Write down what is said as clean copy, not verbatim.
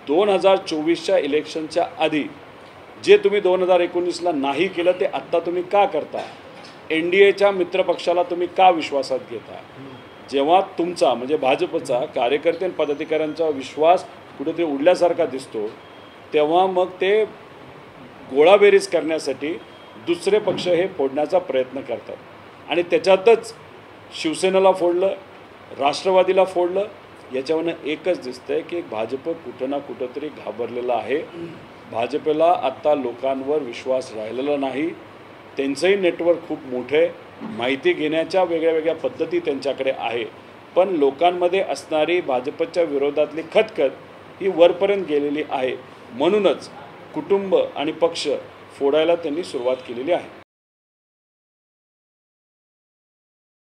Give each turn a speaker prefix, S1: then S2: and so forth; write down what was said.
S1: 2024च्या इलेक्शनच्या आधी जे तुम्ही 2019ला नाही केलं ते आत्ता तुम्ही का करता? NDAच्या मित्रपक्षाला तुम्ही का विश्वासात घेता? जेव्हा तुमचा म्हणजे भाजपचा कार्यकर्ते आणि पदाधिकाऱ्यांचा विश्वास कुठेतरी उडल्यासारखा दिसतो तेव्हा मग ते गोळाबेरीज करण्यासाठी दुसरे पक्ष हे फोडण्याचा प्रयत्न करतात आणि त्याच्यातच शिवसेनेला फोडलं, राष्ट्रवादीला फोडलं. याच्यावरनं एकच दिसतंय की भाजप कुठं ना कुठंतरी घाबरलेला आहे. भाजपला आत्ता लोकांवर विश्वास राहिलेला नाही. त्यांचंही नेटवर्क खूप मोठं आहे, माहिती घेण्याच्या वेगळ्या वेगळ्या पद्धती त्यांच्याकडे आहे, पण लोकांमध्ये असणारी भाजपच्या विरोधातली खतखत ही वरपर्यंत गेलेली आहे. म्हणूनच कुटुंब आणि पक्ष फोडायला त्यांनी सुरुवात केलेली आहे.